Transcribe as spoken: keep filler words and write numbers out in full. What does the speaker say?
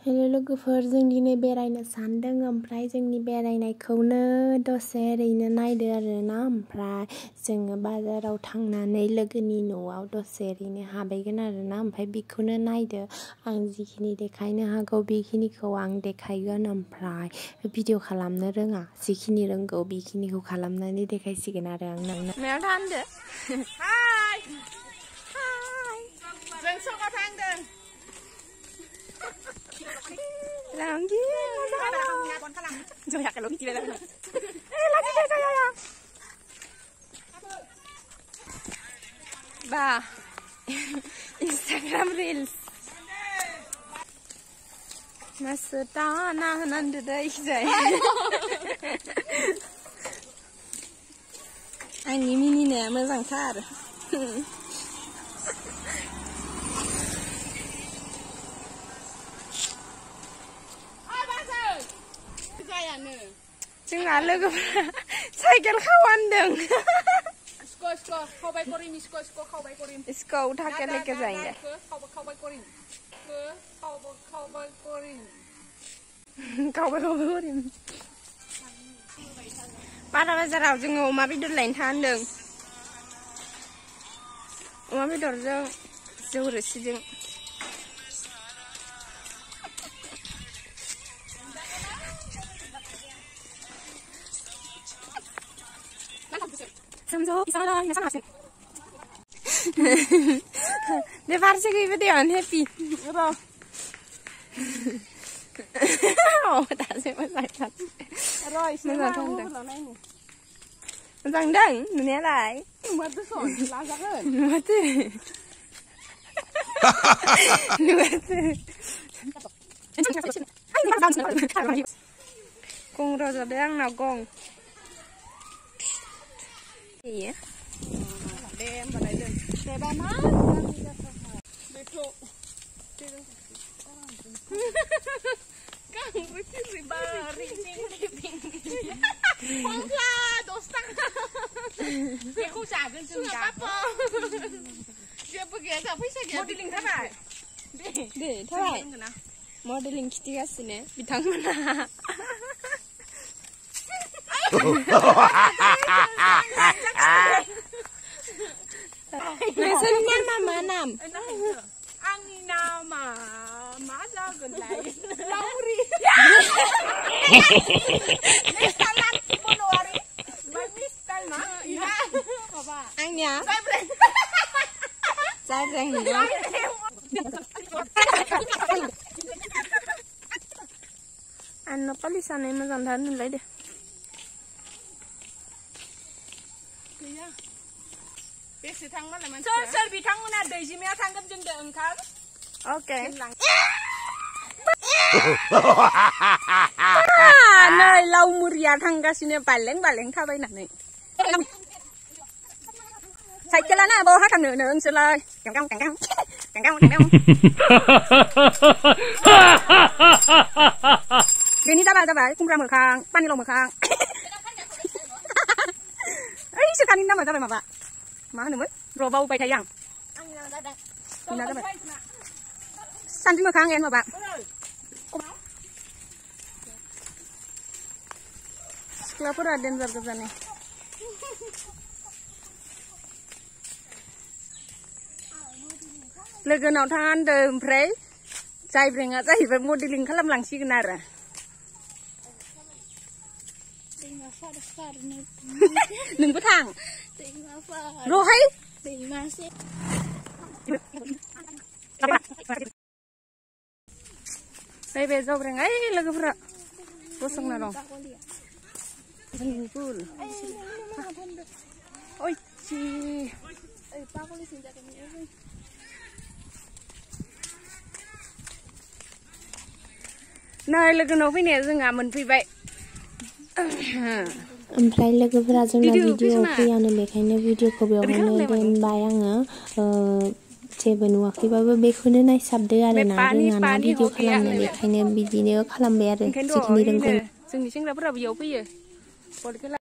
हेलो लोगोफोर, जों दिनै बेरायनो सानदों। ओमफ्राय जोंनि बेरायनायखौनो दसे ओरैनो नायदो आरोना। ओमफ्राय जोङो बाजाराव थांनानै लोगोनि न'आव दसे ओरैनो हाबहैगोन आरोना। ओमफ्राय बेखौनो नायदो। आं जिखिनि देखायनो हागौ बेखिनिखौ आं देखायगोन। ओमफ्राय भिडिअ खालामनो रोङा, जिखिनि रोंगौ बेखिनिखौ खालामनानै देखायसिगोन आरो आं नोंनो। मायाव थांदो? हाय हाय जों सका थांदों। Lagi, jangan kalau kita dah. Eh, lagi saya ya. Bah, Instagram Reels. Masuk tanah nanti dah ikut. Ani mini ni macam tar. जोंहा लोगोफोरा साइकेल खावानदों। इसको इसको खावबाय करिम इसको इसको खावबाय करिम इसको उठा के लेके जाएंगे। खावबाय करिम खावबाय खावबाय करिम खावबाय खावबाय करिम बारा बाजाराव जोङो अमा बेदर लायनो थांदों। अमा बेदरजों जौ रोसिजों Det farse gøy ved det er en happy. Åh, det er så mye sagt. Men det er Rằng đừng, mình nghe lại. Mất cái sổn, lá ra hơn. Mất từ. Mất từ. Con rồi rồi đang nào con. Gì vậy? Đem vào đây lên. Để bà má. Để trộn. Các với cái gì bà rỉ rỉ rỉ rỉ. Không ra, đồ xăng. Cái khu xả gần chừng cả. Dia pergi tak bisa dia. Modeling tak baik. Deh, tak baik. Modeling kita kasih bintang mana? Nasaan niya mama nam? Ang nama masa gulay. Lauri. Mistalan Januari. Mistal na. Iya. Apa? Ang niya? Cybreng. Cybreng niya. Ano pala sana yung magandaan nila deh. Sir, sir, bitang mo na Daisy may tanggap dyan doon ka? Okay. Ah, nay lau muria thangga sini baleng baleng tha bay nani. Cycle na bo ha thằng nữa nữa sơ lơi. Căng căng căng căng. Căng căng căng căng. Ini ta ba ta ba, kum ra mở khang, pan ni lo mở khang. Ai sekarang ini nama ta ba ma ba. Mana nih, bro bau bay thay yang. Ini ada apa? Santi mau kangen mau pak. Sekolah pun ada yang berkesan nih. Lagi nau tangan deh, pray. Saya beringat saya bermodeling kalam langsing kenara. Nung petang. Rohay? Baby, jauh bereng, ay lagi berak, kosong na dong. Singpul. Oi, si. Nah, lagi nopi nih, saya nggak fैबाय. ओमफ्राय लोगोफोरा जोंना भिडिअ फैयानो, बेखायनो भिडिअखौ बेवहायनो दोनबाय आङो। जेबो नुवाखैबाबो बेखौनो नायसाबदो आरोना। रोङाना भिडिअ खालामनो, बेखायनो बिदिनो खालामबाय आरो जिखिनि रोंगौ। जोंनि सेंग्राफोरा बेयाव फैयो।